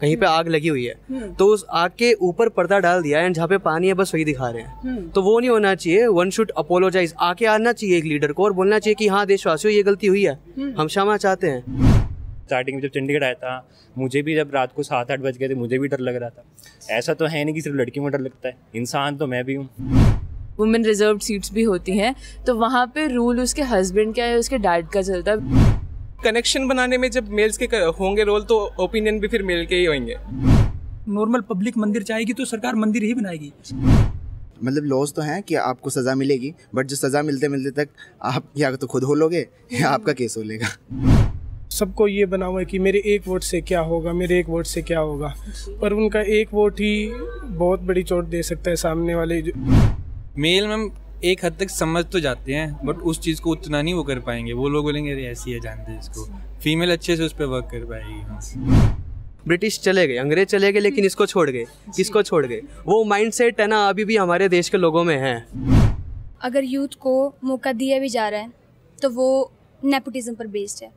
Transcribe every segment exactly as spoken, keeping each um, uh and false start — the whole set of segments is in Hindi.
कहीं पे आग लगी हुई है तो उस आग के ऊपर पर्दा डाल दिया एंड जहाँ पे पानी है बस वही दिखा रहे हैं। तो वो नहीं होना चाहिए। वन शुड अपोलोजाइज, आके आना चाहिए एक लीडर को और बोलना चाहिए कि हाँ देशवासियों ये गलती हुई है, हम क्षमा चाहते हैं। स्टार्टिंग में जब चंडीगढ़ आया था मुझे भी जब रात को सात आठ बज गए थे मुझे भी डर लग रहा था। ऐसा तो है नहीं कि सिर्फ लड़कियों को डर लगता है, इंसान तो मैं भी हूँ। वुमेन रिजर्व्ड सीट्स भी होती हैं तो वहाँ पे रूल उसके हस्बैंड का या उसके डैड का चलता है। कनेक्शन बनाने में जब मेल्स के होंगे रोल तो ओपिनियन भी फिर मेल के ही होंगे। नॉर्मल पब्लिक मंदिर चाहेगी तो सरकार मंदिर ही बनाएगी। मतलब लॉज तो हैं कि आपको सज़ा मिलेगी, बट जो सज़ा मिलते मिलते तक आप या तो खुद हो लोगे या आपका केस हो लेगा। सबको ये बना हुआ है कि मेरे एक वोट से क्या होगा, मेरे एक वोट से क्या होगा, पर उनका एक वोट ही बहुत बड़ी चोट दे सकता है सामने वाले। मेल में एक हद तक समझ तो जाते हैं बट उस चीज़ को उतना नहीं वो कर पाएंगे। वो लोग बोलेंगे अरे ऐसी है, जानते हैं इसको। फीमेल अच्छे से उस पर वर्क कर पाएगी। ब्रिटिश चले गए, अंग्रेज चले गए, लेकिन इसको छोड़ गए। किसको छोड़ गए? वो माइंडसेट है ना अभी भी हमारे देश के लोगों में है। अगर यूथ को मौका दिया भी जा रहा है तो वो नेपोटिज्म पर बेस्ड है।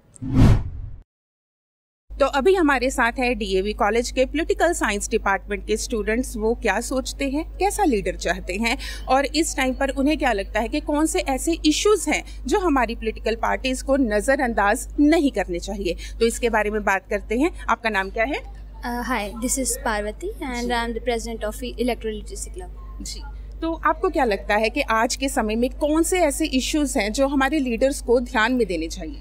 तो अभी हमारे साथ है डीएवी कॉलेज के पॉलिटिकल साइंस डिपार्टमेंट के स्टूडेंट्स। वो क्या सोचते हैं, कैसा लीडर चाहते हैं और इस टाइम पर उन्हें क्या लगता है कि कौन से ऐसे इश्यूज हैं जो हमारी पॉलिटिकल पार्टीज को नज़रअंदाज नहीं करने चाहिए, तो इसके बारे में बात करते हैं। आपका नाम क्या है? Hi, this is Parvati and I am the president of electoral literacy club. जी, तो आपको क्या लगता है कि आज के समय में कौन से ऐसे इश्यूज हैं जो हमारे लीडर्स को ध्यान में देने चाहिए?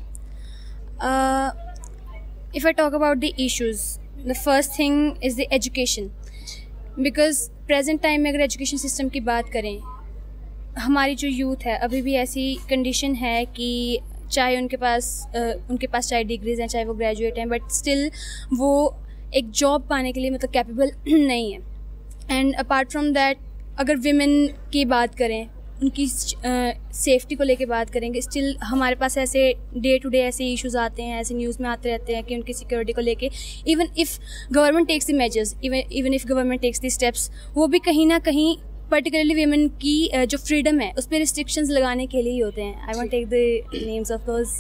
uh, If I talk about the issues, the first thing is the education, because present time में अगर education system की बात करें, हमारी जो youth है अभी भी ऐसी condition है कि चाहे उनके पास uh, उनके पास चाहे डिग्रीज हैं, चाहे वो ग्रेजुएट हैं, बट स्टिल वो एक जॉब पाने के लिए मतलब कैपेबल नहीं है। एंड अपार्ट फ्रॉम दैट अगर विमेन की बात करें, उनकी सेफ्टी uh, को लेके बात करेंगे, स्टिल हमारे पास ऐसे डे टू डे ऐसे इश्यूज आते हैं, ऐसे न्यूज़ में आते रहते हैं कि उनकी सिक्योरिटी को लेके even if government takes the measures, even even if government takes the steps, वो भी कहीं ना कहीं पर्टिकुलरली वीमेन की uh, जो फ्रीडम है उस पर रिस्ट्रिक्शंस लगाने के लिए ही होते हैं। I want take the names of those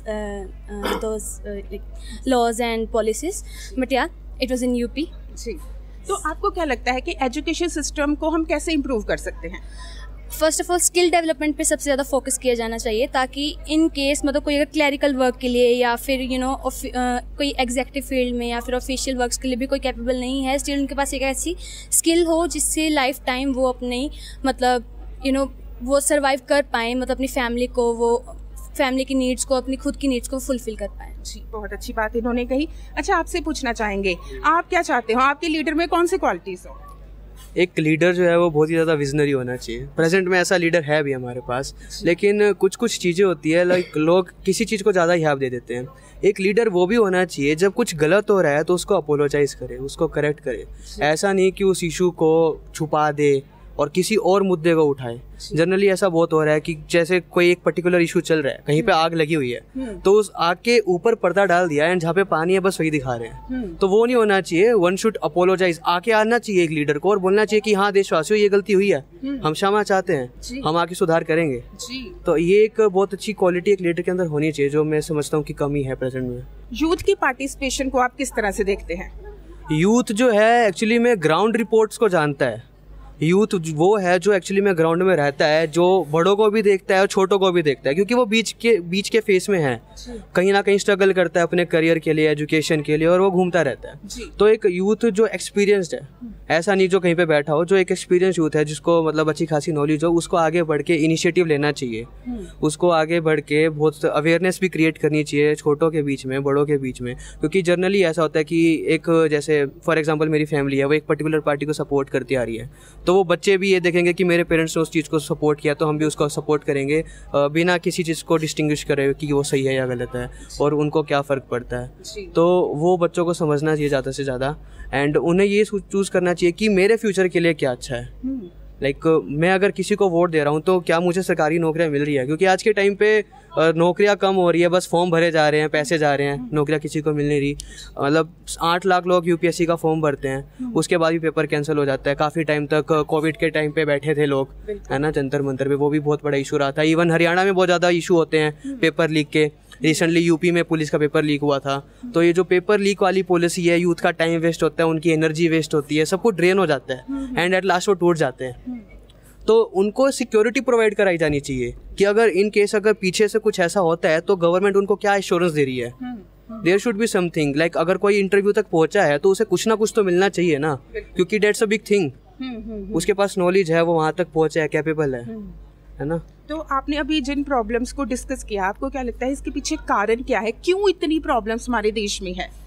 those laws and policies, but yeah it was in UP. जी, तो आपको क्या लगता है कि एजुकेशन सिस्टम को हम कैसे इम्प्रूव कर सकते हैं? First of all skill development पे सबसे ज़्यादा फोकस किया जाना चाहिए, ताकि इन केस मतलब कोई अगर क्लैरिकल वर्क के लिए या फिर यू you नो know, कोई एग्जेक्टिव फील्ड में या फिर ऑफिशियल वर्क्स के लिए भी कोई कैपेबल नहीं है, स्टिल उनके पास एक ऐसी स्किल हो जिससे लाइफ टाइम वो अपनी मतलब यू you नो know, वो सर्वाइव कर पाएँ, मतलब अपनी फैमिली को, वो फैमिली की नीड्स को, अपनी खुद की नीड्स को फुलफिल कर पाएँ। जी, बहुत अच्छी बात इन्होंने कही। अच्छा, आपसे पूछना चाहेंगे, आप क्या चाहते हो आपके लीडर में कौन सी क्वालिटीज़ हो? एक लीडर जो है वो बहुत ही ज़्यादा विजनरी होना चाहिए। प्रेजेंट में ऐसा लीडर है भी हमारे पास, लेकिन कुछ कुछ चीज़ें होती है लाइक लोग किसी चीज़ को ज़्यादा याद दे देते हैं। एक लीडर वो भी होना चाहिए जब कुछ गलत हो रहा है तो उसको अपोलोजाइज करे, उसको करेक्ट करे। ऐसा नहीं कि उस इशू को छुपा दे और किसी और मुद्दे को उठाए। जनरली ऐसा बहुत हो रहा है कि जैसे कोई एक पर्टिकुलर इशू चल रहा है, कहीं पे आग लगी हुई है तो उस आग के ऊपर पर्दा डाल दिया एंड जहाँ पे पानी है बस वही दिखा रहे हैं। तो वो नहीं होना चाहिए। वन शुड अपोलोजाइज, आके आना चाहिए एक लीडर को और बोलना चाहिए कि हाँ देशवासियों ये गलती हुई है, हम क्षमा चाहते हैं, हम आके सुधार करेंगे। तो ये एक बहुत अच्छी क्वालिटी एक लीडर के अंदर होनी चाहिए जो मैं समझता हूँ कि कमी है प्रेजेंट में। यूथ की पार्टिसिपेशन को आप किस तरह से देखते हैं? यूथ जो है एक्चुअली में ग्राउंड रिपोर्ट्स को जानता है। यूथ वो है जो एक्चुअली में ग्राउंड में रहता है, जो बड़ों को भी देखता है और छोटों को भी देखता है, क्योंकि वो बीच के बीच के फेस में है, कहीं ना कहीं स्ट्रगल करता है अपने करियर के लिए, एजुकेशन के लिए, और वो घूमता रहता है। तो एक यूथ जो एक्सपीरियंस्ड है, ऐसा नहीं जो कहीं पे बैठा हो, जो एक एक्सपीरियंस यूथ है जिसको मतलब अच्छी खासी नॉलेज हो, उसको आगे बढ़ के इनिशिएटिव लेना चाहिए, उसको आगे बढ़ के बहुत अवेयरनेस भी क्रिएट करनी चाहिए छोटों के बीच में, बड़ों के बीच में। क्योंकि जनरली ऐसा होता है कि एक जैसे फॉर एग्जांपल मेरी फैमिली है, वो एक पर्टिकुलर पार्टी को सपोर्ट करती आ रही है, तो वो बच्चे भी ये देखेंगे कि मेरे पेरेंट्स ने उस चीज़ को सपोर्ट किया तो हम भी उसको सपोर्ट करेंगे, बिना किसी चीज़ को डिस्टिंग्विश करे कि वो सही है या गलत है और उनको क्या फ़र्क पड़ता है। तो वो बच्चों को समझना चाहिए ज़्यादा से ज़्यादा, एंड उन्हें ये चूज़ करना चाहिए कि मेरे फ्यूचर के लिए क्या अच्छा है। लाइक like, मैं अगर किसी को वोट दे रहा हूँ तो क्या मुझे सरकारी नौकरियाँ मिल रही है? क्योंकि आज के टाइम पे नौकरियाँ कम हो रही है, बस फॉर्म भरे जा रहे हैं, पैसे जा रहे हैं, नौकरियाँ किसी को मिल नहीं रही। मतलब आठ लाख लोग यूपीएससी का फॉर्म भरते हैं, उसके बाद भी पेपर कैंसिल हो जाता है। काफ़ी टाइम तक कोविड के टाइम पे बैठे थे लोग, है ना, जंतर मंतर पे, वो भी बहुत बड़ा इशू रहा था। इवन हरियाणा में बहुत ज़्यादा इशू होते हैं पेपर लीक के, रिसेंटली यूपी में पुलिस का पेपर लीक हुआ था, तो ये जो पेपर लीक वाली पॉलिसी है, यूथ का टाइम वेस्ट होता है, उनकी एनर्जी वेस्ट होती है, सब कुछ ड्रेन हो जाता है एंड एट लास्ट वो टूट जाते हैं। तो उनको सिक्योरिटी प्रोवाइड कराई जानी चाहिए कि अगर इन केस अगर पीछे से कुछ ऐसा होता है तो गवर्नमेंट उनको क्या एश्योरेंस दे रही है। There should be something like अगर कोई इंटरव्यू तक पहुंचा है तो उसे कुछ ना कुछ तो मिलना चाहिए ना, क्योंकि डेट्स अ बिग थिंग। उसके पास नॉलेज है, वो वहाँ तक पहुंचा है, कैपेबल है, है ना। तो आपने अभी जिन प्रॉब्लम्स को डिस्कस किया, आपको क्या लगता है इसके पीछे कारण क्या है, क्यों इतनी प्रॉब्लम्स हमारे देश में है?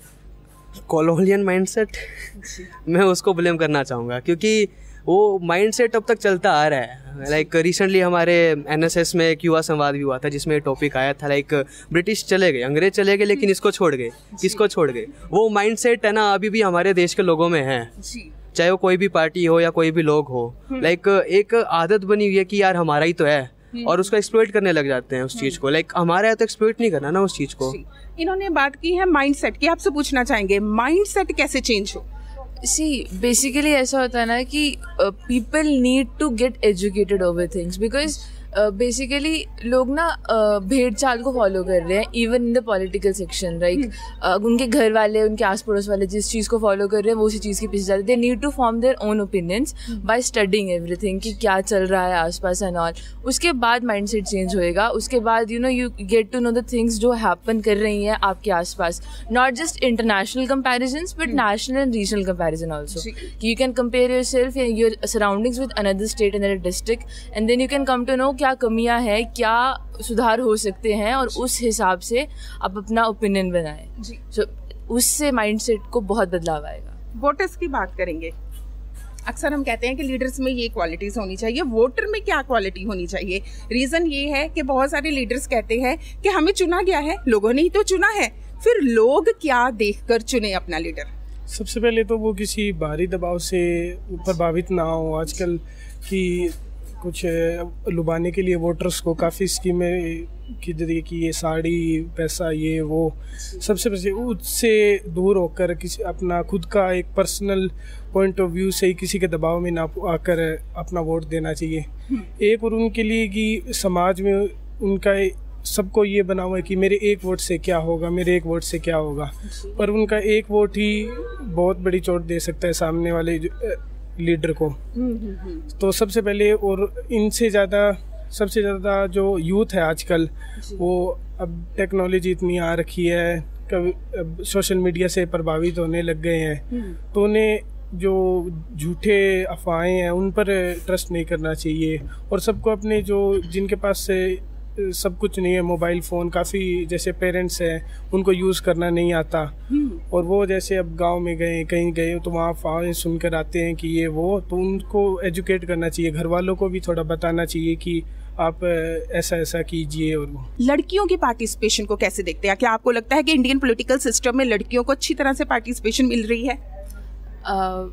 कॉलोनियल माइंडसेट मैं उसको ब्लेम करना चाहूँगा, क्योंकि वो माइंडसेट अब तक चलता आ रहा है। लाइक रिसेंटली हमारे एनएसएस में एक युवा संवाद भी हुआ था जिसमें टॉपिक आया था लाइक ब्रिटिश चले गए, अंग्रेज चले गए, लेकिन इसको छोड़ गए, किसको छोड़ गए। वो माइंडसेट है ना अभी भी हमारे देश के लोगों में है, चाहे वो कोई भी पार्टी हो या कोई भी लोग हो। लाइक एक आदत बनी हुई है कि यार हमारा ही तो है, और उसको एक्सप्लॉइट करने लग जाते हैं उस चीज़ को। लाइक हमारा है तो एक्सप्लॉइट नहीं करना ना उस चीज़ को। इन्होंने बात की है माइंडसेट की, आपसे पूछना चाहेंगे माइंडसेट कैसे चेंज हो? सी बेसिकली ऐसा होता है ना कि people need to get educated over things, because basically लोग ना uh, भेड़ चाल को फॉलो कर रहे हैं, even in the political section, right. उनके घर वाले, उनके आस पड़ोस वाले जिस चीज़ को फॉलो कर रहे हैं वो उसी चीज़ के पीछे जाते हैं। They need to form their own opinions by studying everything कि क्या चल रहा है आसपास एंड ऑल। उसके बाद माइंडसेट चेंज होएगा। उसके बाद you know you get to know the things जो हैपन कर रही हैं आपके आसपास, not just international comparisons but national and regional comparison also. कि you can compare yourself your surroundings with another state and another district, and then you can come to know क्या कमियां हैं, क्या सुधार हो सकते हैं, और उस हिसाब से आप अपना ओपिनियन बनाएं। सो so, उससे माइंडसेट को बहुत बदलाव आएगा। वोटर्स की बात करेंगे। अक्सर हम कहते हैं कि लीडर्स में ये क्वालिटीज़ होनी चाहिए, वोटर में क्या क्वालिटी होनी चाहिए? रीज़न ये है कि बहुत सारे लीडर्स कहते हैं कि हमें चुना गया है, लोगों ने ही तो चुना है, फिर लोग क्या देखकर चुने अपना लीडर? सबसे पहले तो वो किसी बाहरी दबाव से प्रभावित ना हो। आजकल की कुछ लुभाने के लिए वोटर्स को काफ़ी स्कीमें की जरिए कि ये साड़ी, पैसा, ये वो, सबसे पहले उससे दूर होकर किसी अपना खुद का एक पर्सनल पॉइंट ऑफ व्यू से ही किसी के दबाव में ना आकर अपना वोट देना चाहिए। एक और उनके लिए कि समाज में उनका सबको ये बना हुआ है कि मेरे एक वोट से क्या होगा, मेरे एक वोट से क्या होगा, पर उनका एक वोट ही बहुत बड़ी चोट दे सकता है सामने वाले लीडर को। तो सबसे पहले, और इनसे ज़्यादा सबसे ज़्यादा जो यूथ है आजकल, वो अब टेक्नोलॉजी इतनी आ रखी है, कभी सोशल मीडिया से प्रभावित होने लग गए हैं, तो उन्हें जो झूठे अफवाहें हैं उन पर ट्रस्ट नहीं करना चाहिए। और सबको अपने जो जिनके पास से सब कुछ नहीं है, मोबाइल फ़ोन, काफ़ी जैसे पेरेंट्स हैं उनको यूज़ करना नहीं आता, और वो जैसे अब गांव में गए, कहीं गए तो वहाँ अफवाहें सुनकर आते हैं कि ये वो, तो उनको एजुकेट करना चाहिए। घर वालों को भी थोड़ा बताना चाहिए कि आप ऐसा ऐसा कीजिए। और वो लड़कियों की पार्टिसिपेशन को कैसे देखते हैं? क्या आपको लगता है कि इंडियन पॉलिटिकल सिस्टम में लड़कियों को अच्छी तरह से पार्टिसिपेशन मिल रही है? uh,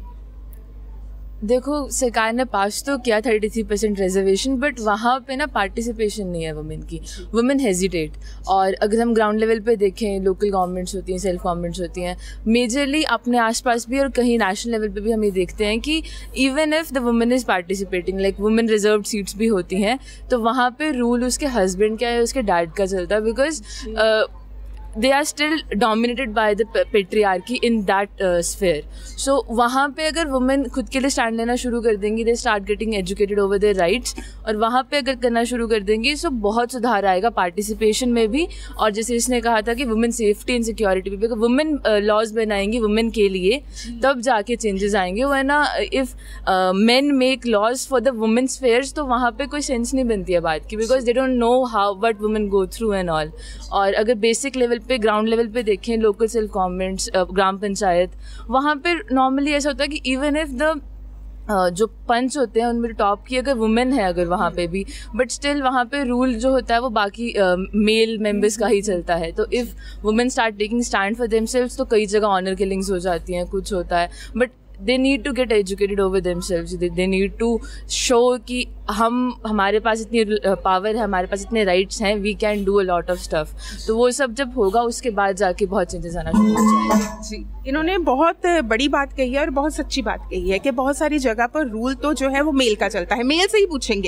देखो, सरकार ने पास तो किया thirty three percent reservation, but वहाँ पे ना पार्टिसिपेशन नहीं है वुमेन की। Women hesitate. और अगर हम ग्राउंड लेवल पे देखें, लोकल गवर्नमेंट्स होती हैं, सेल्फ गवर्नमेंट्स होती हैं, मेजरली अपने आसपास भी और कहीं नेशनल लेवल पे भी हम ये देखते हैं कि even if the women is participating, like women reserved seats भी होती हैं, तो वहाँ पे रूल उसके हस्बैंड का है, उसके डैड का चलता है, because they are still dominated by the patriarchy in that uh, sphere. So वहाँ पे अगर women खुद के लिए stand लेना शुरू कर देंगी, they start getting educated over their rights, और वहाँ पे अगर करना शुरू कर देंगी तो बहुत सुधार आएगा पार्टिसिपेशन में भी। और जैसे इसने कहा था कि वुमेन सेफ्टी एंड सिक्योरिटी भी, अगर वुमेन लॉज बनाएंगी वुमेन के लिए तब जाके चेंजेस आएंगे, वरना if men make laws for the women spheres तो वहाँ पे कोई सेंस नहीं बनती है बात की, because they don't know how what women go through and all. और अगर बेसिक लेवल पे, ग्राउंड लेवल पे देखें, local self governments, gram panchayat, वहाँ पे नॉर्मली ऐसा होता है कि इवन इफ द Uh, जो पंच होते हैं उनमें टॉप की अगर वुमेन है अगर वहाँ पे भी, बट स्टिल वहाँ पे रूल जो होता है वो बाकी मेल uh, मेंबर्स का ही चलता है। तो if women start taking stand for themselves तो कई जगह ऑनर किलिंग्स हो जाती हैं, कुछ होता है, but they need to get educated over themselves. They need to show कि हम हमारे पास इतनी पावर है, हमारे पास इतने राइट्स हैं, we can do a lot of stuff. तो वो सब जब होगा उसके बाद जाके बहुत चेंजेस आना शुरू हो जाएगा। जी, इन्होंने बहुत बड़ी बात कही है और बहुत सच्ची बात कही है कि बहुत सारी जगह पर रूल तो जो है वो मेल का चलता है। मेल से ही पूछेंगे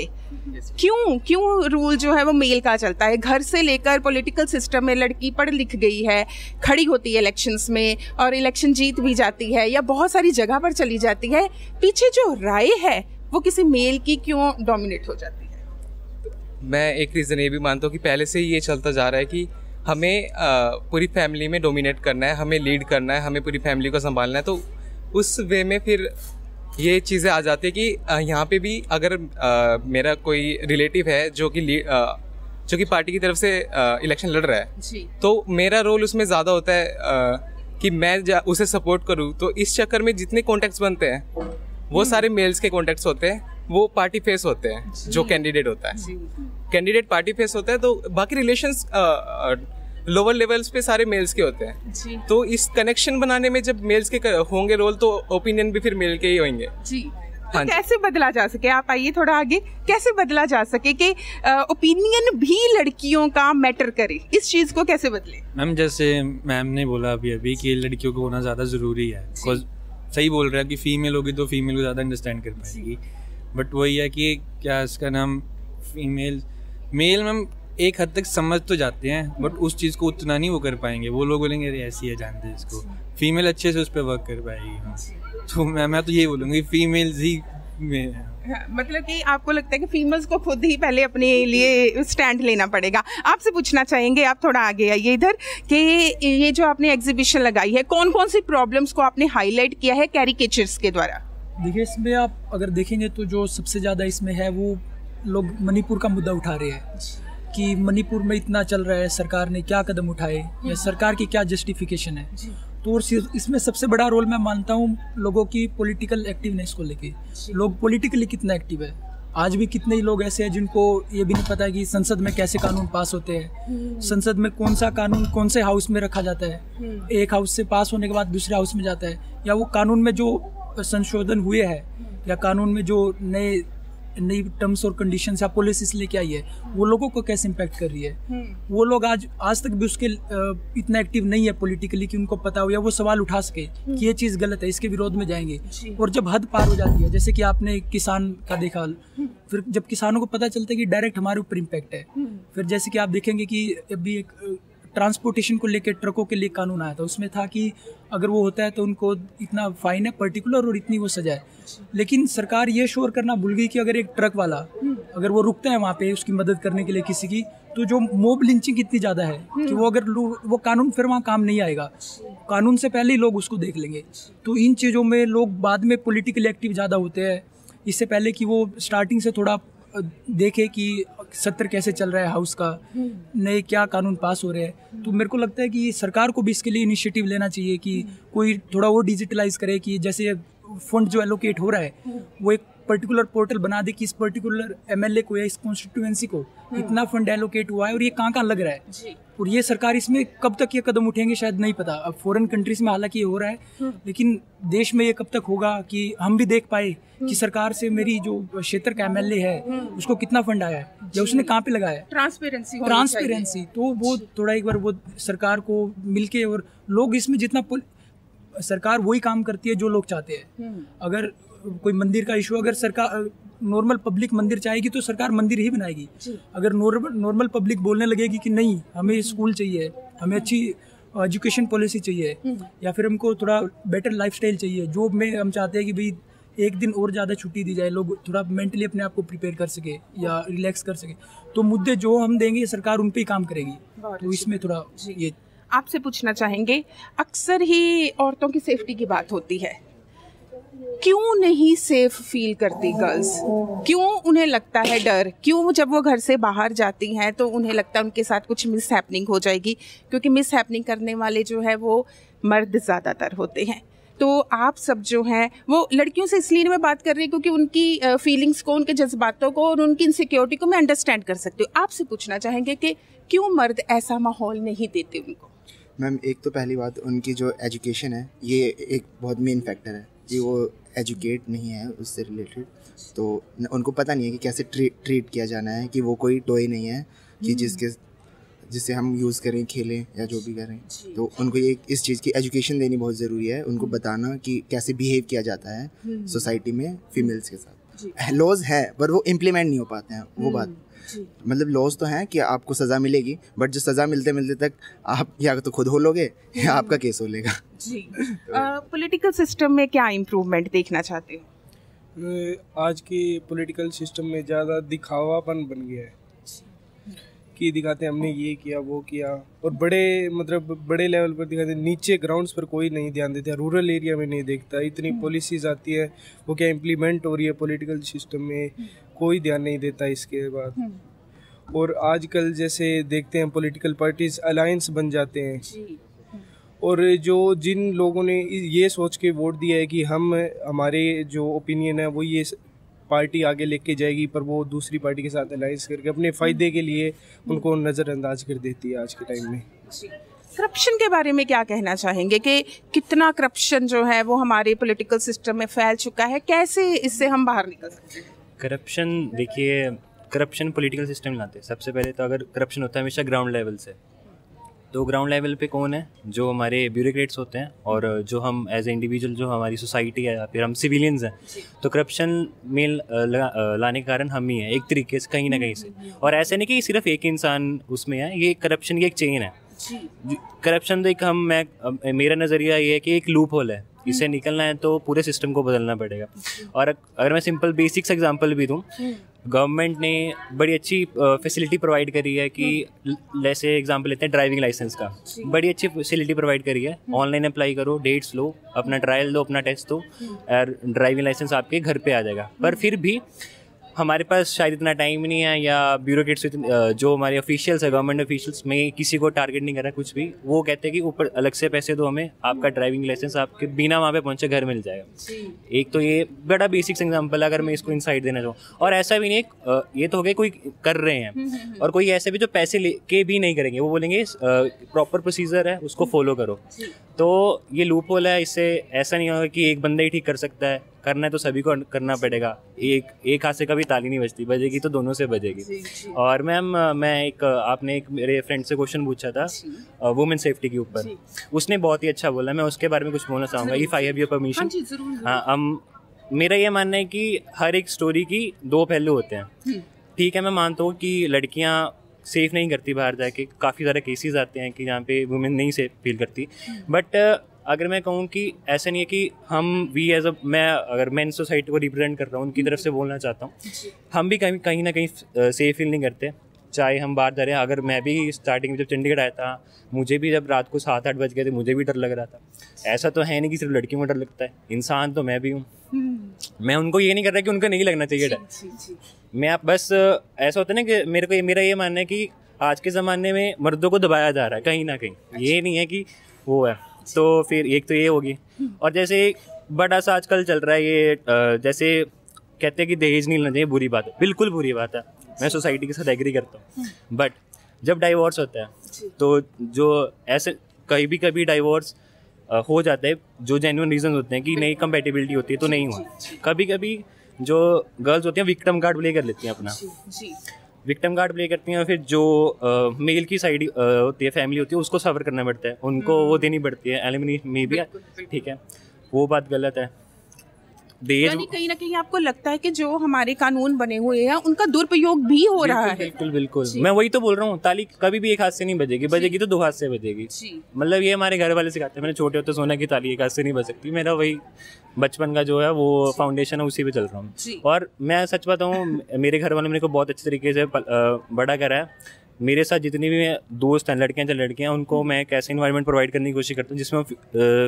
क्यों क्यों रूल जो है वो मेल का चलता है? घर से लेकर पॉलिटिकल सिस्टम में लड़की पढ़ लिख गई है, खड़ी होती है इलेक्शंस में और इलेक्शन जीत भी जाती है या बहुत सारी जगह पर चली जाती है, पीछे जो राय है वो किसी मेल की क्यों डोमिनेट हो जाती है? मैं एक रीज़न ये भी मानता हूँ कि पहले से ही ये चलता जा रहा है कि हमें आ, पूरी फैमिली में डोमिनेट करना है, हमें लीड करना है, हमें पूरी फैमिली को संभालना है। तो उस वे में फिर ये चीज़ें आ जाती है कि यहाँ पे भी अगर आ, मेरा कोई रिलेटिव है जो कि जो कि पार्टी की तरफ से इलेक्शन लड़ रहा है जी, तो मेरा रोल उसमें ज़्यादा होता है आ, कि मैं उसे सपोर्ट करूँ। तो इस चक्कर में जितने कॉन्टैक्ट्स बनते हैं वो सारे मेल्स के कॉन्टैक्ट्स होते हैं, वो पार्टी फेस होते हैं। जो कैंडिडेट होता है, कैंडिडेट पार्टी फेस होता है, तो बाकी रिलेशंस लोअर लेवल्स पे सारे मेल्स के होते हैं जी। तो इस कनेक्शन बनाने में जब मेल्स के होंगे रोल, तो ओपिनियन भी फिर मेल के ही होंगे जी। तो हाँ, कैसे बदला जा सके, आप आइए थोड़ा आगे, कैसे बदला जा सके कि ओपिनियन भी लड़कियों का मैटर करे, इस चीज को कैसे बदले? मैम जैसे मैम ने बोला अभी अभी कि लड़कियों को होना ज़्यादा ज़रूरी है, सही बोल रहे हैं कि फीमेल होगी तो फीमेल को ज़्यादा अंडरस्टैंड कर पाएगी। बट वही है कि क्या इसका नाम फीमेल मेल मैम एक हद तक समझ तो जाते हैं, बट उस चीज़ को उतना नहीं वो कर पाएंगे। वो लोग बोलेंगे अरे ऐसी है, जानते हैं इसको, फीमेल अच्छे से उस पर वर्क कर पाएगी। हाँ, तो मैं मैं तो ये बोलूँगी फीमेल्स ही में हाँ, मतलब कि आपको लगता है कि फीमेल्स को खुद ही पहले अपने लिए स्टैंड लेना पड़ेगा। आपसे पूछना चाहेंगे, आप थोड़ा आगे आइए इधर, कि ये जो आपने एग्जीबिशन लगाई है, कौन कौन सी प्रॉब्लम्स को आपने हाईलाइट किया है कैरिकेचर्स के द्वारा? देखिए, इसमें आप अगर देखेंगे तो जो सबसे ज़्यादा इसमें है वो लोग मणिपुर का मुद्दा उठा रहे हैं कि मणिपुर में इतना चल रहा है, सरकार ने क्या कदम उठाए या सरकार की क्या जस्टिफिकेशन है। तो इसमें सबसे बड़ा रोल मैं मानता हूँ लोगों की पॉलिटिकल एक्टिवनेस को लेके। लोग पॉलिटिकली कितना एक्टिव है। आज भी कितने ही लोग ऐसे हैं जिनको ये भी नहीं पता है कि संसद में कैसे कानून पास होते हैं, संसद में कौन सा कानून कौन से हाउस में रखा जाता है, एक हाउस से पास होने के बाद दूसरे हाउस में जाता है, या वो कानून में जो संशोधन हुए हैं या कानून में जो नए नई टर्म्स और कंडीशंस या पॉलिसीज लेके आई है वो लोगों को कैसे इम्पैक्ट कर रही है। वो लोग आज आज तक भी उसके इतना एक्टिव नहीं है पॉलिटिकली कि उनको पता हो या वो सवाल उठा सके कि ये चीज़ गलत है, इसके विरोध में जाएंगे। और जब हद पार हो जाती है, जैसे कि आपने किसान का देखा, फिर जब किसानों को पता चलता है कि डायरेक्ट हमारे ऊपर इम्पैक्ट है, फिर जैसे कि आप देखेंगे कि अभी एक ट्रांसपोर्टेशन को लेकर ट्रकों के लिए कानून आया था, उसमें था कि अगर वो होता है तो उनको इतना फाइन है पर्टिकुलर और इतनी वो सजा है। लेकिन सरकार ये श्योर करना भूल गई कि अगर एक ट्रक वाला अगर वो रुकता है वहाँ पे उसकी मदद करने के लिए किसी की, तो जो मोब लिंचिंग इतनी ज़्यादा है कि वो अगर वो कानून फिर वहाँ काम नहीं आएगा, कानून से पहले ही लोग उसको देख लेंगे। तो इन चीज़ों में लोग बाद में पॉलिटिकली एक्टिव ज़्यादा होते हैं, इससे पहले कि वो स्टार्टिंग से थोड़ा देखे कि सत्र कैसे चल रहा है हाउस का, नए क्या कानून पास हो रहे हैं। तो मेरे को लगता है कि सरकार को भी इसके लिए इनिशिएटिव लेना चाहिए कि कोई थोड़ा वो डिजिटलाइज करे कि जैसे फंड जो एलोकेट हो रहा है वो एक पर्टिकुलर पोर्टल बना दे कि इस पर्टिकुलर एमएलए को या इस कॉन्स्टिट्यूएंसी को इतना फंड एलोकेट हुआ है और ये कहाँ कहाँ लग रहा है। और ये सरकार इसमें कब तक ये कदम उठेंगे शायद नहीं पता। अब फॉरेन कंट्रीज में हालांकि ये हो रहा है, लेकिन देश में ये कब तक होगा कि हम भी देख पाए कि सरकार से मेरी जो क्षेत्र का एमएलए है उसको कितना फंड आया है या उसने कहाँ पे लगाया है। ट्रांसपेरेंसी ट्रांसपेरेंसी तो वो थोड़ा एक बार वो सरकार को मिलके, और लोग इसमें जितना सरकार वही काम करती है जो लोग चाहते हैं। अगर कोई मंदिर का इशू, अगर सरकार नॉर्मल पब्लिक मंदिर चाहेगी तो सरकार मंदिर ही बनाएगी। अगर नॉर्मल नॉर्मल पब्लिक बोलने लगेगी कि नहीं हमें स्कूल चाहिए, हमें अच्छी एजुकेशन पॉलिसी चाहिए, या फिर हमको थोड़ा बेटर लाइफस्टाइल चाहिए, जॉब में हम चाहते हैं कि भाई एक दिन और ज़्यादा छुट्टी दी जाए, लोग थोड़ा मेंटली अपने आप को प्रिपेयर कर सके या रिलैक्स कर सके, तो मुद्दे जो हम देंगे सरकार उन पर ही काम करेगी। तो इसमें थोड़ा ये आपसे पूछना चाहेंगे, अक्सर ही औरतों की सेफ्टी की बात होती है, क्यों नहीं सेफ फील करती गर्ल्स? क्यों उन्हें लगता है डर? क्यों जब वो घर से बाहर जाती हैं तो उन्हें लगता है उनके साथ कुछ मिस हैपनिंग हो जाएगी? क्योंकि मिस हैपनिंग करने वाले जो है वो मर्द ज़्यादातर होते हैं। तो आप सब जो हैं वो लड़कियों से इसलिए मैं बात कर रही हूँ क्योंकि उनकी फीलिंग्स को, उनके जज्बातों को और उनकी इनसिक्योरिटी को मैं अंडरस्टैंड कर सकती हूँ। आपसे पूछना चाहेंगे कि क्यों मर्द ऐसा माहौल नहीं देते उनको? मैम, एक तो पहली बात उनकी जो एजुकेशन है ये एक बहुत मेन फैक्टर है कि वो एजुकेट नहीं है उससे रिलेटेड, तो उनको पता नहीं है कि कैसे ट्रीट ट्रीट किया जाना है, कि वो कोई टॉय नहीं है कि जिसके जिससे हम यूज़ करें, खेलें या जो भी करें। तो उनको ये इस चीज़ की एजुकेशन देनी बहुत ज़रूरी है, उनको बताना कि कैसे बिहेव किया जाता है सोसाइटी में फीमेल्स के साथ। लॉज हैं पर वो इम्प्लीमेंट नहीं हो पाते हैं, वो बात। मतलब लॉज तो हैं कि आपको सज़ा मिलेगी, बट जो सज़ा मिलते मिलते तक आप या तो खुद हो लोगे या आपका केस हो लेगा। जी पॉलिटिकल सिस्टम में क्या इम्प्रूवमेंट देखना चाहते हो? आज के पॉलिटिकल सिस्टम में ज़्यादा दिखावापन बन गया है कि दिखाते हैं हमने ये किया वो किया, और बड़े मतलब बड़े लेवल पर दिखाते हैं, नीचे ग्राउंड्स पर कोई नहीं ध्यान देता, रूरल एरिया में नहीं देखता। इतनी पॉलिसीज़ आती है वो क्या इम्प्लीमेंट हो रही है पॉलिटिकल सिस्टम में, कोई ध्यान नहीं देता इसके बाद। और आजकल जैसे देखते हैं पॉलिटिकल पार्टीज अलायंस बन जाते हैं, और जो जिन लोगों ने ये सोच के वोट दिया है कि हम हमारे जो ओपिनियन है वो ये पार्टी आगे लेके जाएगी, पर वो दूसरी पार्टी के साथ अलायंस करके अपने फ़ायदे के लिए उनको नज़रअंदाज कर देती है आज के टाइम में। करप्शन के बारे में क्या कहना चाहेंगे कि कितना करप्शन जो है वो हमारे पॉलिटिकल सिस्टम में फैल चुका है, कैसे इससे हम बाहर निकल सकते हैं? करप्शन देखिए, करप्शन पॉलिटिकल सिस्टम में लाते हैं। सबसे पहले तो अगर करप्शन होता है हमेशा ग्राउंड लेवल से, तो ग्राउंड लेवल पे कौन है? जो हमारे ब्यूरोक्रेट्स होते हैं और जो हम एज ए इंडिविजुअल, जो हमारी सोसाइटी है या फिर हम सिविलियंस हैं। तो करप्शन में लाने के कारण हम ही हैं एक तरीके से, कहीं ना कहीं से। और ऐसे नहीं कि सिर्फ एक इंसान उसमें है, ये करप्शन की एक चेन है। करप्शन तो एक हम मैं मेरा नज़रिया ये है कि एक लूप होल है, इससे निकलना है तो पूरे सिस्टम को बदलना पड़ेगा। और अगर मैं सिंपल बेसिक्स एग्जांपल भी दूं, गवर्नमेंट ने बड़ी अच्छी फैसिलिटी प्रोवाइड करी है कि जैसे एग्जांपल लेते हैं ड्राइविंग लाइसेंस का, बड़ी अच्छी फैसिलिटी प्रोवाइड करी है। ऑनलाइन अप्लाई करो, डेट्स लो, अपना ट्रायल दो, अपना टेस्ट दो, और ड्राइविंग लाइसेंस आपके घर पे आ जाएगा। पर फिर भी हमारे पास शायद इतना टाइम नहीं है, या ब्यूरोक्रेट्स जो हमारे ऑफिशियल्स है, गवर्नमेंट ऑफिशियल्स, में किसी को टारगेट नहीं कर रहा कुछ भी, वो कहते हैं कि ऊपर अलग से पैसे दो हमें, आपका ड्राइविंग लाइसेंस आपके बिना वहाँ पे पहुँचे घर मिल जाएगा। एक तो ये बड़ा बेसिक एग्जांपल है, अगर मैं इसको इनसाइट देना चाहूँ। और ऐसा भी नहीं, ये तो हो गया कोई कर रहे हैं, और कोई ऐसे भी जो पैसे लेके भी नहीं करेंगे, वो बोलेंगे प्रॉपर प्रोसीजर है उसको फॉलो करो। तो ये लूप होल है, इससे ऐसा नहीं होगा कि एक बंदा ही ठीक कर सकता है, करना है तो सभी को करना पड़ेगा। एक एक हाथ से कभी ताली नहीं बजती, बजेगी तो दोनों से बजेगी। और मैम मैं एक आपने एक मेरे फ्रेंड से क्वेश्चन पूछा था वुमेन सेफ्टी के ऊपर, उसने बहुत ही अच्छा बोला, मैं उसके बारे में कुछ बोलना चाहूँगा, if I have your permission. हाँ, हम मेरा ये मानना है कि हर एक स्टोरी की दो पहलू होते हैं। ठीक है, मैं मानता हूँ कि लड़कियाँ सेफ़ नहीं करती बाहर जाके, काफ़ी सारे केसेस आते हैं कि जहाँ पे वुमेन नहीं सेफ फील करती। बट अगर मैं कहूँ कि ऐसा नहीं है कि हम वी एज अ, मैं अगर मैं सोसाइटी को रिप्रेजेंट कर रहा हूँ, उनकी तरफ से बोलना चाहता हूँ, हम भी कहीं कहीं ना कहीं सेफ फील नहीं करते, चाहे हम बाहर जा रहे हैं। अगर मैं भी स्टार्टिंग में जब चंडीगढ़ आया था, मुझे भी जब रात को सात आठ बज गए थे, मुझे भी डर लग रहा था। ऐसा तो है नहीं कि सिर्फ लड़कियों को डर लगता है, इंसान तो मैं भी हूँ। मैं उनको ये नहीं कर रहा कि उनको नहीं लगना चाहिए डर। मैं आप बस ऐसा होता है ना कि मेरे को मेरा ये मानना है कि आज के ज़माने में मर्दों को दबाया जा रहा है कहीं ना कहीं, ये नहीं है कि वो है। तो फिर एक तो ये होगी, और जैसे बड़ा सा आजकल चल रहा है ये, जैसे कहते हैं कि दहेज नहीं लेना चाहिए, बुरी बात है, बिल्कुल बुरी बात है, मैं सोसाइटी के साथ एग्री करता हूँ। बट जब डाइवोर्स होता है तो जो ऐसे कहीं भी कभी डाइवोर्स हो जाता है, जो जेन्युइन रीजन होते हैं कि नहीं कंपैटिबिलिटी होती है तो नहीं हुआ। कभी कभी जो गर्ल्स होती हैं विक्टिम कार्ड प्ले कर लेती हैं अपना, विक्टिम कार्ड प्ले करती हैं, और फिर जो मेल uh, की साइड uh, होती है, फैमिली होती है, उसको सफ़र करना पड़ता है, उनको वो देनी पड़ती है एलिमनी में भी। ठीक है, वो बात गलत है। यानी कहीं ना कहीं आपको लगता है कि जो हमारे कानून बने हुए हैं उनका दुरुपयोग भी हो रहा है। बिल्कुल बिल्कुल, मैं वही तो बोल रहा हूँ, ताली कभी भी एक हाथ से नहीं बजेगी, बजेगी तो दो हाथ से बजेगी। मतलब ये हमारे घर वाले सिखाते हैं, मैंने छोटे होते सोना की ताली एक हाथ से नहीं बज सकती। मेरा वही बचपन का जो है वो फाउंडेशन है, उसी पे चल रहा हूँ। और मैं सच बताऊँ, मेरे घर वाले मेरे को बहुत अच्छे तरीके से बड़ा करा है। मेरे साथ जितनी भी दोस्त हैं, लड़कियाँ चाहे लड़कियाँ, उनको मैं एक ऐसे इन्वायरमेंट प्रोवाइड करने की कोशिश करता हूँ जिसमें वो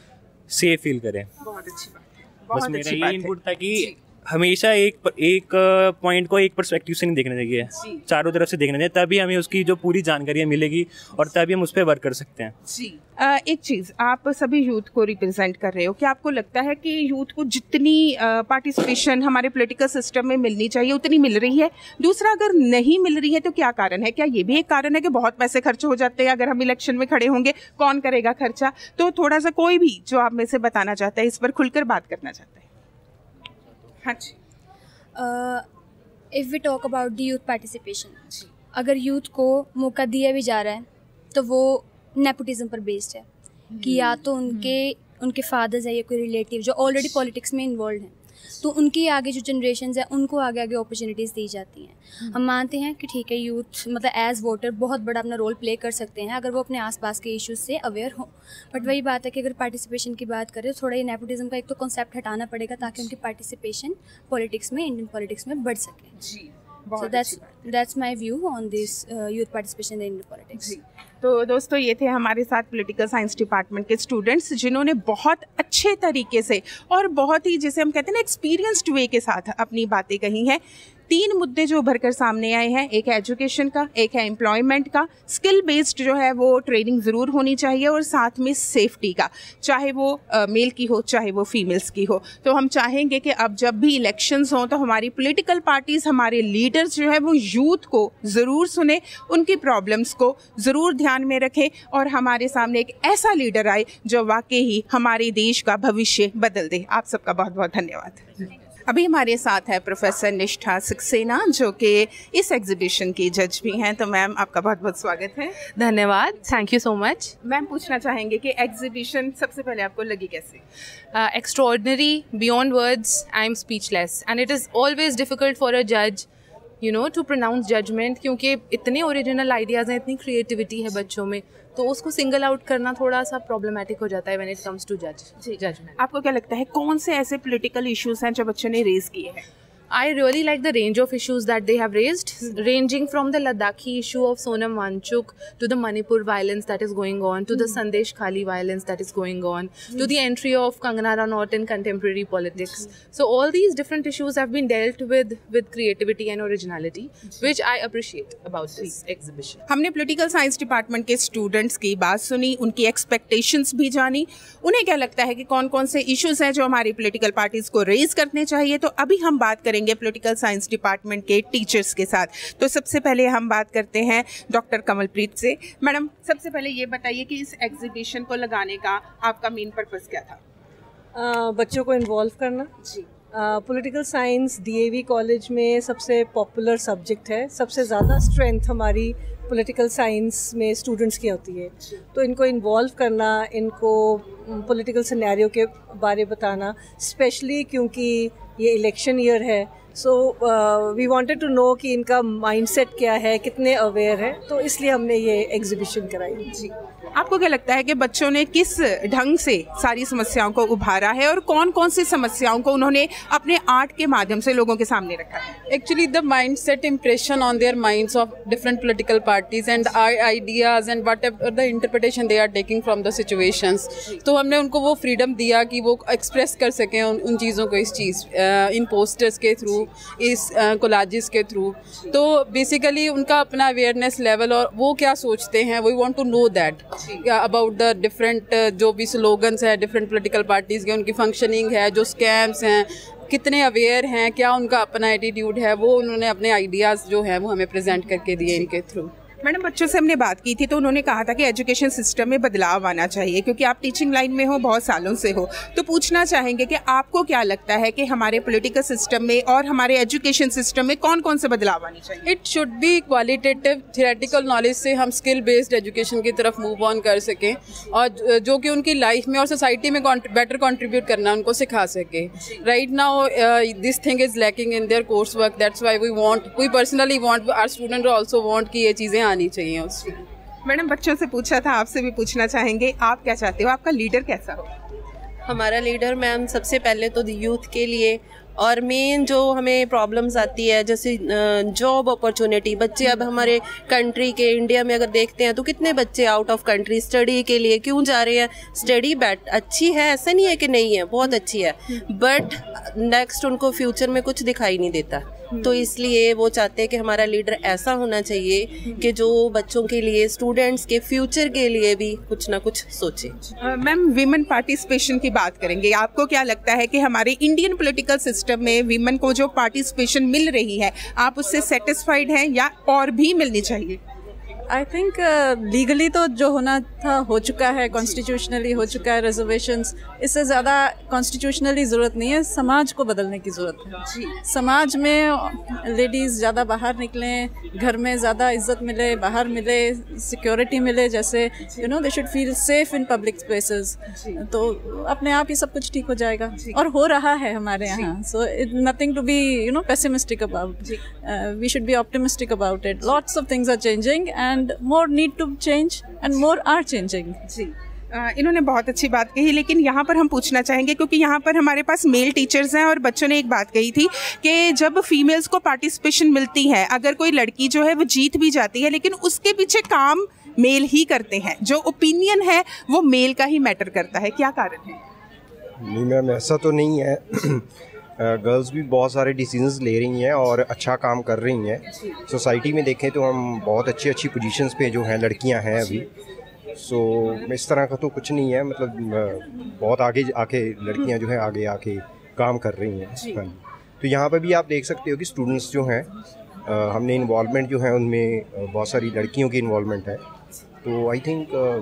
सेफ फील करें। बहुत अच्छी बात, बस मेरा ये इनपुट था कि हमेशा एक एक पॉइंट को एक पर्सपेक्टिव से नहीं देखना चाहिए, चारों तरफ से देखना चाहिए, तभी हमें उसकी जो पूरी जानकारी मिलेगी और तभी हम उस पर वर्क कर सकते हैं। जी, आ, एक चीज़, आप सभी यूथ को रिप्रेजेंट कर रहे हो, क्या आपको लगता है कि यूथ को जितनी पार्टिसिपेशन हमारे पॉलिटिकल सिस्टम में मिलनी चाहिए उतनी मिल रही है? दूसरा, अगर नहीं मिल रही है तो क्या कारण है? क्या ये भी एक कारण है कि बहुत पैसे खर्च हो जाते हैं? अगर हम इलेक्शन में खड़े होंगे, कौन करेगा खर्चा? तो थोड़ा सा कोई भी जो आप में से बताना चाहता है, इस पर खुलकर बात करना चाहता है। हाँ जी। If we talk about the youth participation, अगर यूथ को मौका दिया भी जा रहा है तो वो नेपोटिज्म पर बेस्ड है कि या तो उनके उनके फादर्स है या कोई रिलेटिव जो ऑलरेडी पॉलिटिक्स में इन्वॉल्व हैं, तो उनकी आगे जो जनरेशन है उनको आगे आगे अपॉर्चुनिटीज़ दी जाती हैं। हम मानते हैं कि ठीक है, यूथ मतलब एज वोटर बहुत बड़ा अपना रोल प्ले कर सकते हैं अगर वो अपने आसपास के इश्यूज से अवेयर हो। बट वही बात है कि अगर पार्टिसिपेशन की बात करें तो थोड़ा ये नेपोटिज्म का एक तो कॉन्सेप्ट हटाना पड़ेगा ताकि उनकी पार्टिसिपेशन पॉलिटिक्स में, इंडियन पॉलिटिक्स में बढ़ सके। जी, So that's that's my view on this uh, youth participation in Indian politics. तो दोस्तों, ये थे हमारे साथ पॉलिटिकल साइंस डिपार्टमेंट के स्टूडेंट्स जिन्होंने बहुत अच्छे तरीके से और बहुत ही, जैसे हम कहते हैं ना, एक्सपीरियंस्ड वे के साथ अपनी बातें कही हैं। तीन मुद्दे जो उभर कर सामने आए हैं, एक है एजुकेशन का, एक है एम्प्लॉयमेंट का, स्किल बेस्ड जो है वो ट्रेनिंग ज़रूर होनी चाहिए, और साथ में सेफ्टी का, चाहे वो मेल की हो चाहे वो फीमेल्स की हो। तो हम चाहेंगे कि अब जब भी इलेक्शंस हों तो हमारी पॉलिटिकल पार्टीज़, हमारे लीडर्स जो है वो यूथ को ज़रूर सुने, उनकी प्रॉब्लम्स को ज़रूर ध्यान में रखें और हमारे सामने एक ऐसा लीडर आए जो वाकई ही हमारे देश का भविष्य बदल दे। आप सबका बहुत बहुत धन्यवाद। अभी हमारे साथ है प्रोफेसर निष्ठा सक्सेना जो कि इस एग्जीबिशन की जज भी हैं। तो मैम, आपका बहुत बहुत स्वागत है। धन्यवाद, thank you so much. Ma'am, पूछना चाहेंगे कि एग्जीबिशन सबसे पहले आपको लगी कैसे? Extraordinary, beyond words, I am speechless and it is always difficult for a जज you know to pronounce judgement, क्योंकि इतने ओरिजिनल आइडियाज़ हैं, इतनी क्रिएटिविटी है बच्चों में, तो उसको सिंगल आउट करना थोड़ा सा प्रॉब्लमेटिक हो जाता है व्हेन इट कम्स टू जज जजमेंट। आपको क्या लगता है कौन से ऐसे पॉलिटिकल इश्यूज हैं जो बच्चों ने रेज किए हैं? I really like the range of issues that they have raised, ranging from the Ladakhi issue of Sonam Wangchuk to the Manipur violence that is going on, to the Sandesh Khali violence that is going on, to the entry of Kangana Ranaut in contemporary politics. So all these different issues have been dealt with with creativity and originality, which I appreciate about this exhibition. हमने पॉलिटिकल साइंस डिपार्टमेंट के स्टूडेंट्स की बात सुनी, उनकी एक्सपेक्टेशंस भी जानी, उन्हें क्या लगता है कि कौन कौन से इश्यूज हैं जो हमारी पॉलिटिकल पार्टीज को रेज करने चाहिए। तो अभी हम बात करेंगे पॉलिटिकल साइंस डिपार्टमेंट के टीचर्स के साथ। तो सबसे पहले हम बात करते हैं डॉक्टर कमलप्रीत से। मैडम, सबसे पहले ये बताइए कि इस एग्जीबिशन को लगाने का आपका मेन पर्पस क्या था? uh, बच्चों को इन्वॉल्व करना जी। पॉलिटिकल साइंस डीएवी कॉलेज में सबसे पॉपुलर सब्जेक्ट है, सबसे ज़्यादा स्ट्रेंथ हमारी पॉलिटिकल साइंस में स्टूडेंट्स की होती है, तो इनको इन्वॉल्व करना, इनको पॉलिटिकल सिनेरियो के बारे बताना, स्पेशली क्योंकि ये इलेक्शन ईयर है, so we wanted to know कि इनका माइंडसेट क्या है, कितने अवेयर है, तो इसलिए हमने ये एग्जीबिशन कराई जी। आपको क्या लगता है कि बच्चों ने किस ढंग से सारी समस्याओं को उभारा है और कौन कौन सी समस्याओं को उन्होंने अपने आर्ट के माध्यम से लोगों के सामने रखा है? Actually, the mindset impression on their minds of different political parties and our ideas and whatever the interpretation they are taking from the situations. तो हमने उनको वो फ्रीडम दिया कि वो एक्सप्रेस कर सकें उन, उन चीज़ों को, इस चीज़ इन पोस्टर्स के थ्रू, इस कोलाजेस के थ्रू। तो बेसिकली उनका अपना अवेयरनेस लेवल और वो क्या सोचते हैं, we want to know that about the different जो भी स्लोगन्स है डिफरेंट पॉलिटिकल पार्टीज़ के, उनकी फंक्शनिंग है, जो स्कैम्स हैं, कितने अवेयर हैं, क्या उनका अपना एटीट्यूड है, वो उन्होंने अपने आइडियाज़ जो हैं वो हमें प्रेजेंट करके दिए इनके थ्रू। मैडम, बच्चों से हमने बात की थी तो उन्होंने कहा था कि एजुकेशन सिस्टम में बदलाव आना चाहिए, क्योंकि आप टीचिंग लाइन में हो, बहुत सालों से हो। तो पूछना चाहेंगे कि आपको क्या लगता है कि हमारे पॉलिटिकल सिस्टम में और हमारे एजुकेशन सिस्टम में कौन कौन से बदलाव आने चाहिए? It should be qualitative, theoretical knowledge से हम स्किल बेस्ड एजुकेशन की तरफ मूव ऑन कर सकें और जो कि उनकी लाइफ में और सोसाइटी में बेटर कॉन्ट्रीब्यूट करना उनको सिखा सके। Right now this thing is lacking in their course work, that's why we want, we personally want, our student also want कि ये चीज़ें आनी चाहिए उसमें। मैडम, बच्चों से पूछा था, आपसे भी पूछना चाहेंगे, आप क्या चाहते हो, आपका लीडर कैसा हो? हमारा लीडर मैम सबसे पहले तो यूथ के लिए, और मेन जो हमें प्रॉब्लम्स आती है जैसे जॉब अपॉर्चुनिटी, बच्चे अब हमारे कंट्री के, इंडिया में अगर देखते हैं तो कितने बच्चे आउट ऑफ कंट्री स्टडी के लिए क्यों जा रहे हैं। स्टडी बैट अच्छी है, ऐसा नहीं है कि नहीं है, बहुत अच्छी है, बट नेक्स्ट उनको फ्यूचर में कुछ दिखाई नहीं देता। तो इसलिए वो चाहते हैं कि हमारा लीडर ऐसा होना चाहिए कि जो बच्चों के लिए, स्टूडेंट्स के फ्यूचर के लिए भी कुछ ना कुछ सोचे। मैम, विमेन पार्टिसिपेशन की बात करेंगे, आपको क्या लगता है कि हमारे इंडियन पॉलिटिकल सिस्टम में विमेन को जो पार्टिसिपेशन मिल रही है, आप उससे सेटिस्फाइड हैं या और भी मिलनी चाहिए? आई थिंक लीगली तो जो होना था हो चुका है, कॉन्स्टिट्यूशनली हो चुका है रिजर्वेशंस। इससे ज़्यादा कॉन्स्टिट्यूशनली ज़रूरत नहीं है, समाज को बदलने की ज़रूरत है जी। समाज में लेडीज़ ज़्यादा बाहर निकलें, घर में ज़्यादा इज्जत मिले, बाहर मिले, सिक्योरिटी मिले, जैसे you know they should feel safe in public spaces, तो अपने आप ही सब कुछ ठीक हो जाएगा और हो रहा है हमारे यहाँ। So it nothing to be you know pessimistic about, we should be optimistic about it. Lots of things are changing and more need to change and more are changing जी। Uh, इन्होंने बहुत अच्छी बात कही, लेकिन यहाँ पर हम पूछना चाहेंगे क्योंकि यहाँ पर हमारे पास मेल टीचर्स हैं और बच्चों ने एक बात कही थी कि जब फीमेल्स को पार्टिसिपेशन मिलती है, अगर कोई लड़की जो है वो जीत भी जाती है लेकिन उसके पीछे काम मेल ही करते हैं, जो ओपिनियन है वो मेल का ही मैटर करता है। क्या कारण है? नहीं मैम, ऐसा तो नहीं है। गर्ल्स uh, भी बहुत सारे डिसीजंस ले रही हैं और अच्छा काम कर रही हैं। सोसाइटी में देखें तो हम बहुत अच्छी अच्छी पोजीशंस पे जो हैं लड़कियां हैं अभी। सो so, इस तरह का तो कुछ नहीं है, मतलब बहुत आगे आके लड़कियां जो हैं आगे आके काम कर रही हैं। हाँ, तो यहाँ पर भी आप देख सकते हो कि स्टूडेंट्स जो हैं, uh, हमने इन्वॉल्वमेंट जो है उनमें uh, बहुत सारी लड़कियों की इन्वॉल्वमेंट है। तो I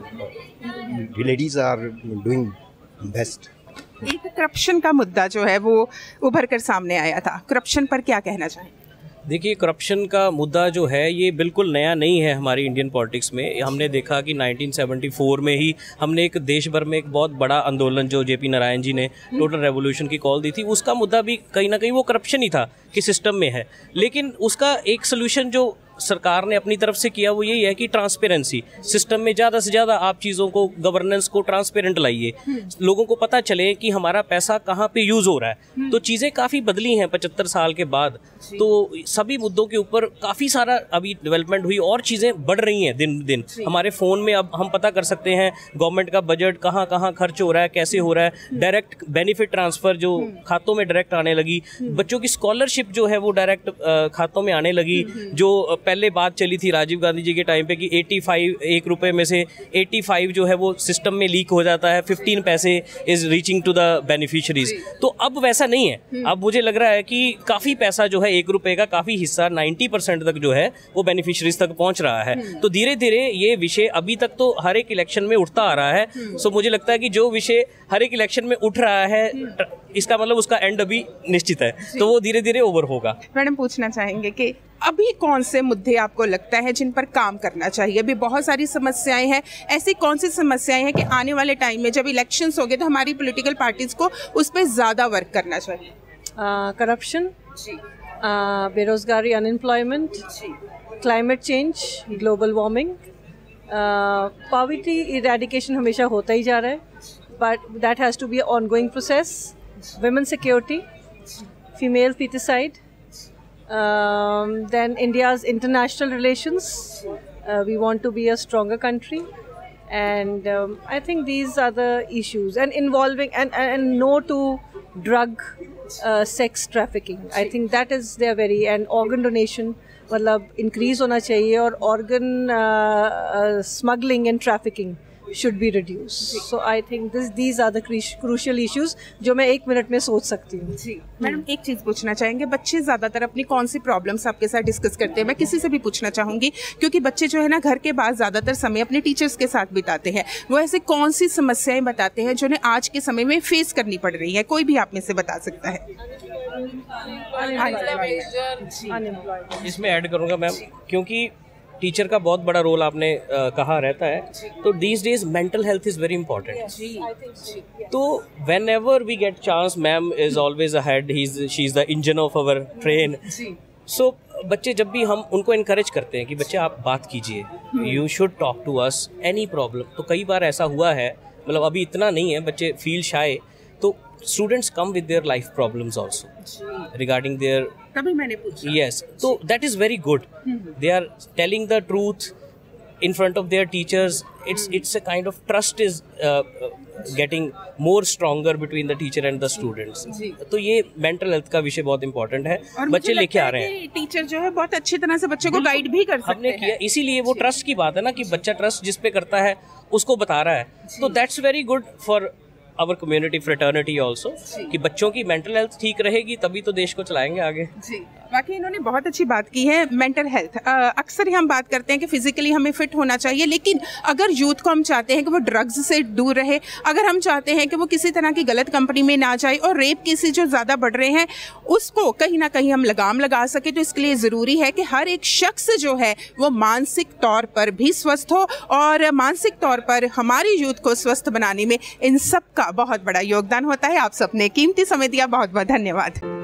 think ladies are doing best. एक करप्शन का मुद्दा जो है वो उभर कर सामने आया था, करप्शन पर क्या कहना चाहें? देखिए, करप्शन का मुद्दा जो है ये बिल्कुल नया नहीं है हमारी इंडियन पॉलिटिक्स में। हमने देखा कि नाइनटीन सेवेंटी फोर में ही हमने एक देश भर में एक बहुत बड़ा आंदोलन जो जेपी नारायण जी ने टोटल रेवोल्यूशन की कॉल दी थी, उसका मुद्दा भी कहीं ना कहीं वो करप्शन ही था कि सिस्टम में है। लेकिन उसका एक सोल्यूशन जो सरकार ने अपनी तरफ से किया वो यही है कि ट्रांसपेरेंसी सिस्टम में ज़्यादा से ज़्यादा आप चीज़ों को, गवर्नेंस को ट्रांसपेरेंट लाइए, लोगों को पता चले कि हमारा पैसा कहाँ पे यूज़ हो रहा है। तो चीज़ें काफ़ी बदली हैं पचहत्तर साल के बाद, तो सभी मुद्दों के ऊपर काफ़ी सारा अभी डेवलपमेंट हुई और चीज़ें बढ़ रही हैं दिन दिन। हमारे फ़ोन में अब हम पता कर सकते हैं गवर्नमेंट का बजट कहाँ कहाँ खर्च हो रहा है, कैसे हो रहा है। डायरेक्ट बेनिफिट ट्रांसफ़र जो खातों में डायरेक्ट आने लगी, बच्चों की स्कॉलरशिप जो है वो डायरेक्ट खातों में आने लगी। जो पहले बात चली थी राजीव गांधी जी के टाइम पे कि पचासी एक रुपए में से पचासी जो है वो सिस्टम में लीक हो जाता है, पंद्रह पैसे is reaching to the beneficiaries. तो अब वैसा नहीं है। अब मुझे लग रहा है कि काफ़ी पैसा जो है एक रुपए का काफ़ी हिस्सा नब्बे परसेंट तक जो है वो बेनिफिशियरीज तक पहुंच रहा है। तो धीरे धीरे ये विषय अभी तक तो हर एक इलेक्शन में उठता आ रहा है। सो मुझे लगता है कि जो विषय हर एक इलेक्शन में उठ रहा है इसका मतलब उसका एंड अभी निश्चित है, तो वो धीरे धीरे ओवर होगा। मैडम पूछना चाहेंगे कि अभी कौन से मुद्दे आपको लगता है जिन पर काम करना चाहिए? अभी बहुत सारी समस्याएं हैं, ऐसी कौन सी समस्याएं हैं कि आने वाले टाइम में जब इलेक्शंस होंगे तो हमारी पॉलिटिकल पार्टीज को उस पर ज़्यादा वर्क करना चाहिए? करप्शन, बेरोजगारी, unemployment, climate change, global warming, poverty eradication हमेशा होता ही जा रहा है, but that has to be ongoing process. women security, female feticide, um, then India's international relations. Uh, we want to be a stronger country, and um, I think these are the issues. And involving and and no to drug, uh, sex trafficking. I think that is their very, and organ donation मतलब increase होना चाहिए, और organ uh, uh, smuggling and trafficking should be reduced. So I think this these are the crucial issues जो मैं एक मिनट में सोच सकती हूँ। जी मैडम, एक चीज़ पूछना चाहेंगे, बच्चे ज़्यादातर अपनी कौन सी प्रॉब्लम्स आपके साथ डिस्कस करते हैं? मैं किसी से भी पूछना चाहूँगी क्योंकि बच्चे जो है ना घर के बाद ज़्यादातर समय अपने टीचर्स के साथ बिताते हैं। वो ऐसे कौन सी समस्याएं बताते हैं जो उन्हें आज के समय में फेस करनी पड़ रही है? कोई भी आप में से बता सकता है। इसमें ऐड करूँगा मैम, क्योंकि टीचर का बहुत बड़ा रोल आपने आ, कहा रहता है। तो these days mental health is very important. तो whenever we get chance, ma'am is always ahead, he is she is the engine of our train. So बच्चे जब भी हम उनको इनकरेज करते हैं कि बच्चे आप बात कीजिए, you should talk to us any problem. तो कई बार ऐसा हुआ है, मतलब अभी इतना नहीं है, बच्चे फील शाय, तो students come with their life problems also regarding their तभी मैंने पूछा। yes, so that is very good. They are telling the truth in front of their teachers. It's it's a kind of trust is uh, getting more stronger between the teacher and the students. तो ये mental health का विषय बहुत important है, बच्चे लेके आ रहे हैं। टीचर जो है बहुत अच्छी तरह से बच्चे को गाइड भी कर सकते हमने हैं। किया, इसीलिए वो ट्रस्ट की बात है ना कि बच्चा ट्रस्ट जिस पे करता है उसको बता रहा है। तो that's very good for our community fraternity also, कि बच्चों की मेंटल हेल्थ ठीक रहेगी तभी तो देश को चलाएंगे आगे। जी बाकी इन्होंने बहुत अच्छी बात की है। मेंटल हेल्थ, अक्सर ही हम बात करते हैं कि फिजिकली हमें फिट होना चाहिए, लेकिन अगर यूथ को हम चाहते हैं कि वो ड्रग्स से दूर रहे, अगर हम चाहते हैं कि वो किसी तरह की गलत कंपनी में ना जाए और रेप केसेस जो ज़्यादा बढ़ रहे हैं उसको कहीं ना कहीं हम लगाम लगा सके, तो इसके लिए ज़रूरी है कि हर एक शख्स जो है वो मानसिक तौर पर भी स्वस्थ हो, और मानसिक तौर पर हमारी यूथ को स्वस्थ बनाने में इन सब का बहुत बड़ा योगदान होता है। आप सबने कीमती समय दिया, बहुत बहुत धन्यवाद।